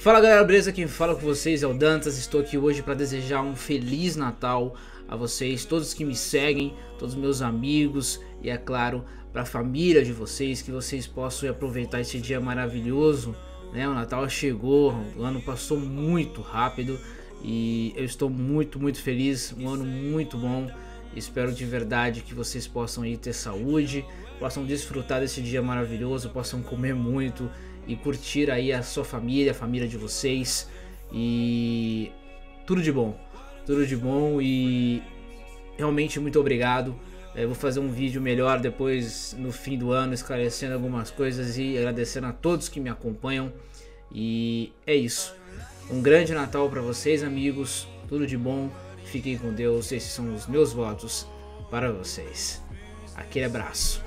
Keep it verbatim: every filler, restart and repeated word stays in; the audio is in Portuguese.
Fala galera, beleza? Quem fala com vocês é o Dantas. Estou aqui hoje para desejar um Feliz Natal a vocês, todos que me seguem, todos meus amigos e é claro para a família de vocês, que vocês possam aproveitar esse dia maravilhoso, né? O Natal chegou, o ano passou muito rápido e eu estou muito muito feliz, um ano muito bom. Espero de verdade que vocês possam aí ter saúde, possam desfrutar desse dia maravilhoso, possam comer muito e curtir aí a sua família, a família de vocês e tudo de bom, tudo de bom e realmente muito obrigado. Eu vou fazer um vídeo melhor depois no fim do ano, esclarecendo algumas coisas e agradecendo a todos que me acompanham. E é isso. Um grande Natal para vocês, amigos. Tudo de bom. Fiquem com Deus. Esses são os meus votos para vocês. Aquele abraço.